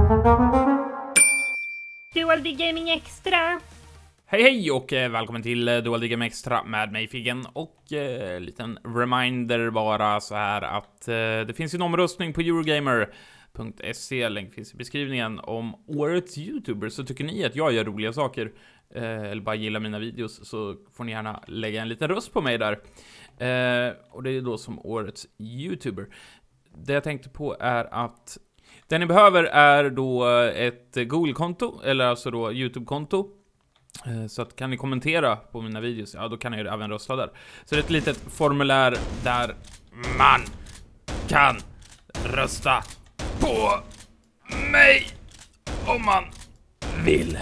Dual D Gaming Extra. Hej och välkommen till Dual D Gaming Extra med mig Figgen och liten reminder bara så här att det finns en omröstning på Eurogamer.se, länk finns i beskrivningen, om årets YouTuber. Så tycker ni att jag gör roliga saker eller bara gillar mina videos, så får ni gärna lägga en liten röst på mig där. Och det är då som årets YouTuber. Det jag tänkte på är att det ni behöver är då ett Google-konto, eller alltså då YouTube-konto. Så att kan ni kommentera på mina videos, ja då kan ni även rösta där. Så det är ett litet formulär där man kan rösta på mig om man vill.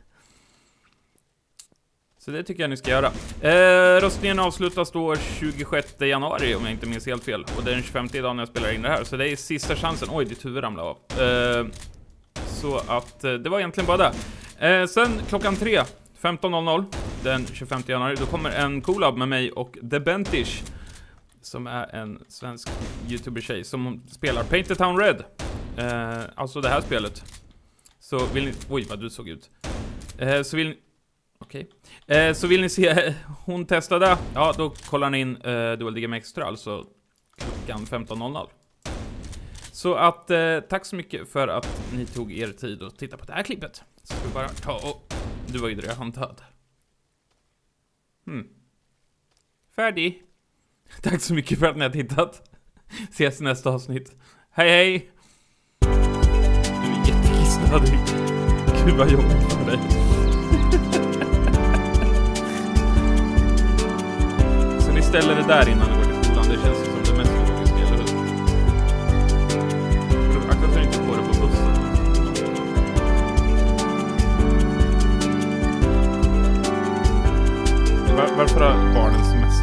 Så det tycker jag ni ska göra. Röstningen avslutas då 26 januari om jag inte minns helt fel. Och det är den 25 idag när jag spelar in det här. Så det är sista chansen. Oj, ditt huvud ramlade av. Så att det var egentligen bara det. Sen klockan 3, 15.00 den 25 januari, då kommer en collab med mig och The Bentish, som är en svensk YouTuber-tjej som spelar Paint the Town Red. Alltså det här spelet. Så vill ni... Oj, vad du såg ut. Så vill ni... Okej. Så vill ni se hon testade, ja då kollar ni in Dual D Gaming Extra, alltså klockan 15.00. Så att tack så mycket för att ni tog er tid att titta på det här klippet. Så ska vi bara ta och... Du var ju redan död. Färdig. Tack så mycket för att ni har tittat. Ses i nästa avsnitt. Hej hej. Du är jättekissnödig. Gud vad jobbigt för dig. Så ni ställer det där innan ni går till skolan. Det känns som det mest logiska, eller hur? Akta så inte på det på bussen. Varför har barnen semester?